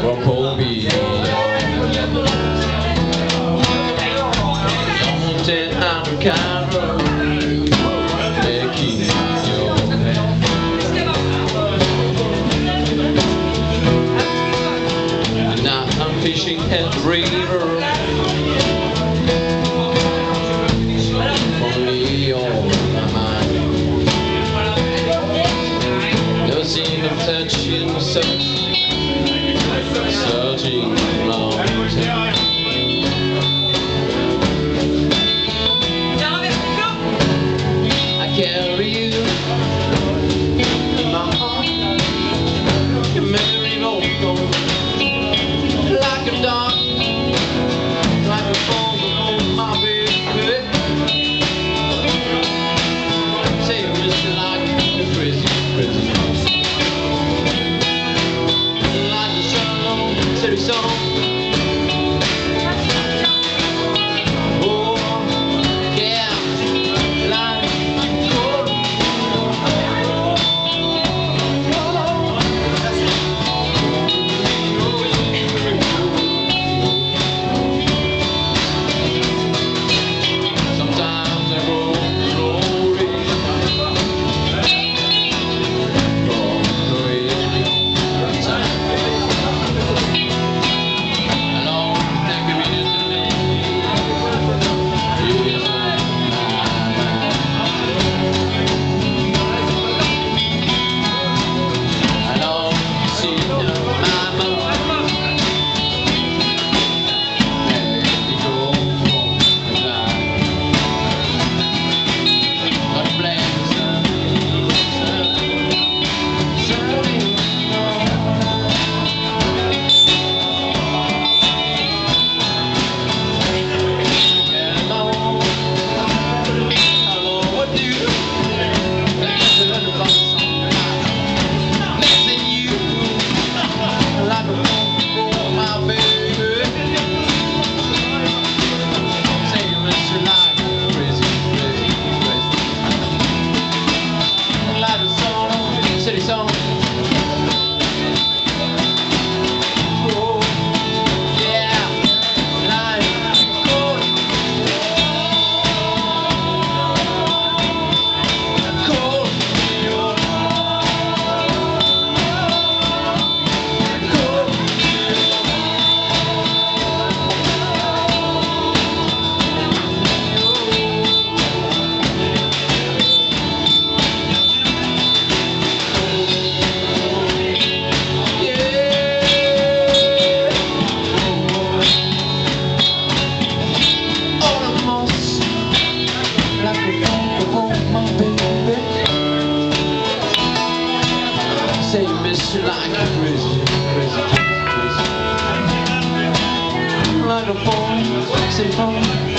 Rokobi Mountain and Cairo making your head. And now I'm fishing at river only on my mind. No scene of touching searching long time. I carry you in my heart. You marry local like a dog, like a phone on my baby. Say you miss me like a crazy, crazy. Like the sun on the city song. Say you miss you like a crazy, crazy, crazy. Like a phone, say phone.